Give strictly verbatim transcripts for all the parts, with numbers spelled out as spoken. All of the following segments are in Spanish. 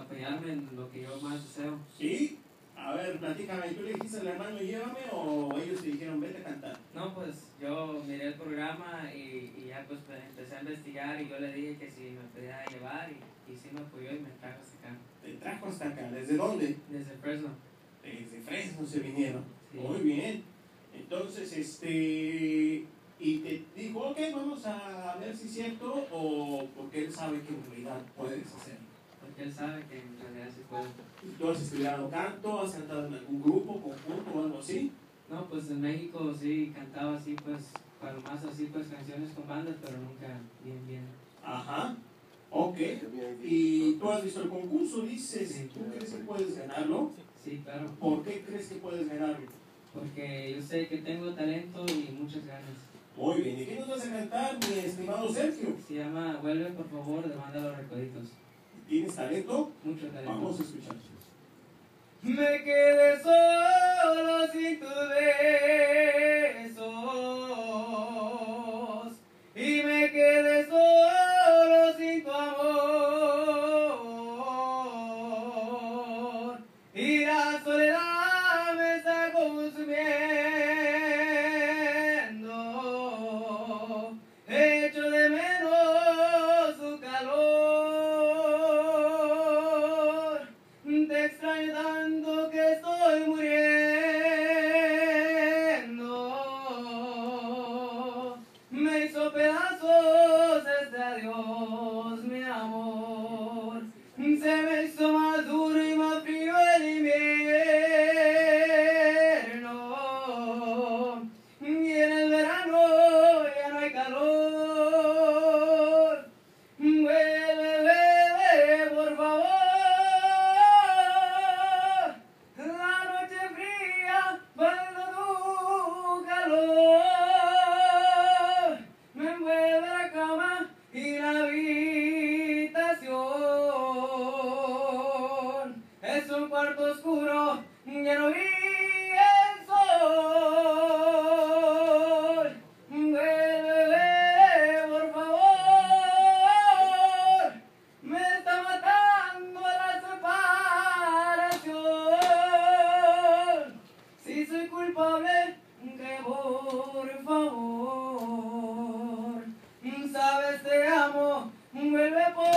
apoyarme en lo que yo más deseo. ¿Sí? A ver, platícame, ¿tú le dijiste al hermano llévame o ellos te dijeron vete a cantar? No, pues yo miré el programa y, y ya pues empecé a investigar y yo le dije que si me podía llevar y, y sí me apoyó y me trajo hasta acá. ¿Te trajo hasta acá? ¿Desde dónde? Desde Fresno. Desde Fresno se vinieron. Sí. Muy bien. Entonces, este... Y te dijo, ok, vamos a ver si es cierto o porque él sabe que en realidad puedes hacerlo. Porque él sabe que en realidad sí puedo. ¿Tú has estudiado canto? ¿Has cantado en algún grupo, conjunto o algo así? No, pues en México sí cantaba así, pues, para más así, pues canciones con bandas, pero nunca bien, bien. Ajá. Ok. ¿Y tú has visto el concurso? Dices, Sí. ¿tú crees que puedes ganarlo? Sí, claro. ¿Por qué crees que puedes ganarlo? Porque yo sé que tengo talento y muchas ganas. Muy bien. ¿Y qué nos vas a cantar, mi estimado Sergio? Se llama Vuelve por favor de Banda Los Recoditos. ¿Tienes talento? Mucho talento. Vamos a escuchar. Me quedé solo sin tus besos y me quedé solo sin tu amor y la soledad me está consumiendo, echo de menos su calor, te extraño tanto que estoy muriendo, me hizo pedazos este adiós, mi amor, se me hizo más duro y más frío el invierno, y en el verano ya no hay calor, vuelve, vuelve, por favor. La noche fría, cuando tu calor me envuelve la cama y la habitación. Es un cuarto oscuro, ya no vi el sol. Vuelve, por favor, me está matando la separación. Si soy culpable, que por favor, sabes te amo, vuelve por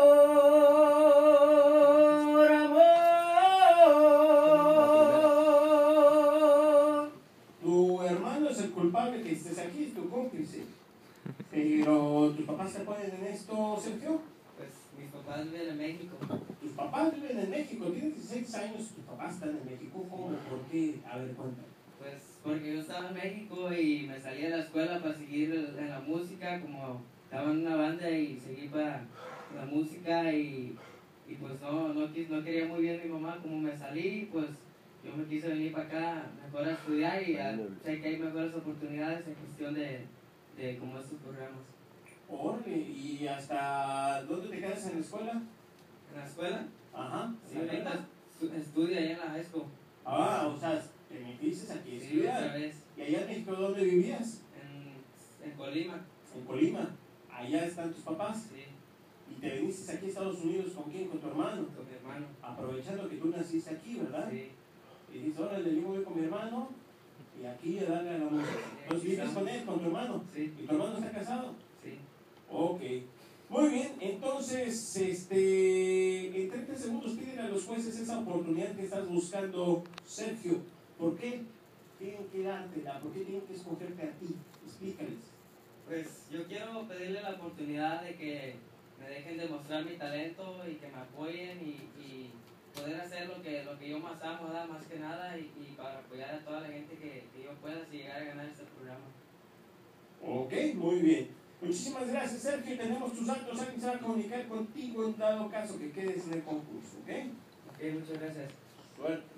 amor. Tu hermano es el culpable que estés aquí, es tu cómplice. Pero, ¿tus papás te apoyan en esto, Sergio? Pues mis papás viven en México. Tus papás viven en México, tienes dieciséis años, tus papás están en México. ¿Cómo? ¿Por qué? A ver, cuéntame. Pues porque yo estaba en México y me salí de la escuela para seguir en la música, como estaba en una banda y seguí para la música y, y pues no, no, quis, no quería muy bien mi mamá, como me salí, pues yo me quise venir para acá mejor a estudiar y a, sé que hay mejores oportunidades en cuestión de, de como estos programas. Órale, ¿y hasta dónde te quedas en la escuela? ¿En la escuela? Ajá. Sí, ahorita estu- estudio ahí en la high school. Ah, o sea, te metiste aquí a Sí, otra estudiar. vez. ¿Y allá en México dónde vivías? En, en Colima. En Colima. Allá están tus papás. Sí, Y te viniste aquí a Estados Unidos, ¿con quién? Con tu hermano. con mi hermano. Aprovechando que tú naciste aquí, ¿verdad? Sí. Y dices, órale, yo voy con mi hermano y aquí a darle a la música. Entonces vives con él, con tu hermano. Sí, ¿Y tu hermano está casado? sí. Ok. Muy bien, entonces, este, en treinta segundos piden a los jueces esa oportunidad que estás buscando, Sergio. ¿Por qué tienen que dártela? ¿Por qué tienen que escogerte a ti? Explícales. Pues yo quiero pedirle la oportunidad de que me dejen demostrar mi talento y que me apoyen y, y poder hacer lo que, lo que yo más amo, ¿verdad? Más que nada, y, y para apoyar a toda la gente que, que yo pueda si llegar a ganar este programa. Ok, muy bien. Muchísimas gracias, Sergio. Tenemos tus datos. Alguien se va a comunicar contigo en dado caso que quedes en el concurso, ¿ok? Ok, muchas gracias. Suerte.